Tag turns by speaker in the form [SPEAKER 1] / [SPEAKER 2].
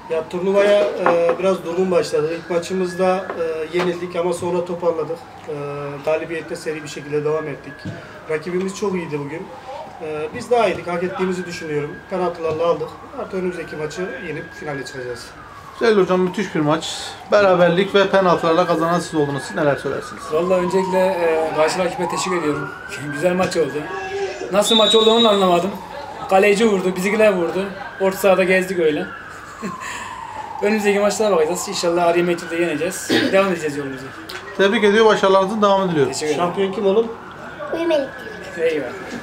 [SPEAKER 1] Ya turnuvaya biraz durgun başladı. İlk maçımızda yenildik ama sonra toparladık. Galibiyette seri bir şekilde devam ettik. Rakibimiz çok iyiydi bugün. Biz daha iyiydik, hak ettiğimizi düşünüyorum. Penaltılarla aldık. Artık önümüzdeki maçı yenip finale çıkacağız.
[SPEAKER 2] Güzel hocam, müthiş bir maç. Beraberlik ve penaltılarla kazanan siz oldunuz. Siz neler söylersiniz?
[SPEAKER 3] Vallahi öncelikle karşı rakibe teşekkür ediyorum. Güzel maç oldu. Nasıl maç olduğunu anlamadım. Kaleci vurdu, bizimkiler vurdu. Orta sahada gezdik öyle. Önümüzdeki maçlara bakacağız. İnşallah Arya Metrik'te yeneceğiz. Devam edeceğiz yolumuza.
[SPEAKER 2] Tebrik ediyor, başarılarınızın devamını diliyorum.
[SPEAKER 3] Teşekkür ederim.
[SPEAKER 1] Şampiyon kim oğlum?
[SPEAKER 4] Uyumelik.
[SPEAKER 3] Eyvallah.